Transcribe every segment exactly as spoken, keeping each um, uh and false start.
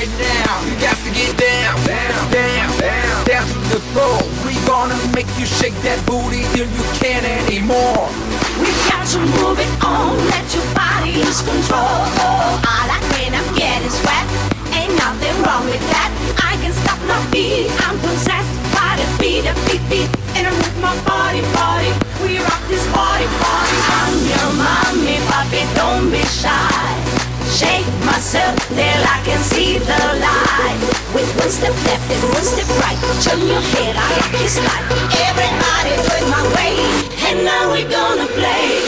right now. You got to get down, down, down, down, down to the floor. We gonna make you shake that booty till you can't anymore. We got to move it on, let your body lose control. I like when I'm getting sweat, ain't nothing wrong with that. I can stop my beat, I'm possessed by the beat, the beat, beat. And I move my body, body, we rock this body, body. I'm your mommy, puppy, don't be shy. Shake myself till I can see the light. With one step left and one step right, turn your head, I like your slide. Everybody do it my way, and now we're gonna play.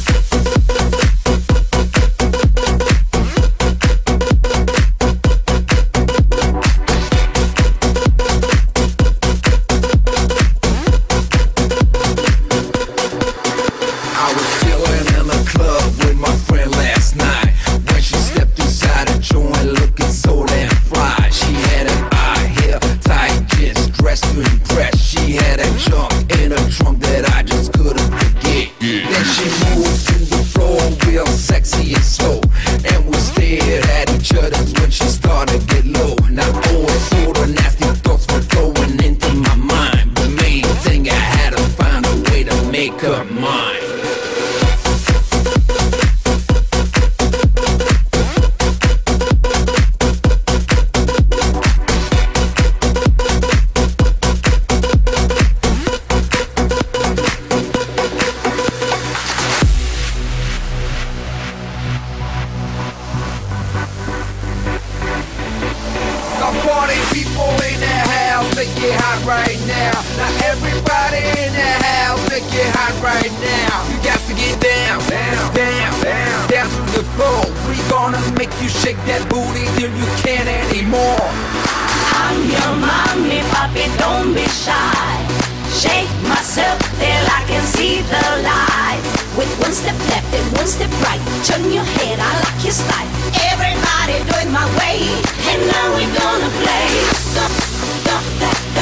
Turn your head, I like your style. Everybody do it my way, and now we're gonna play.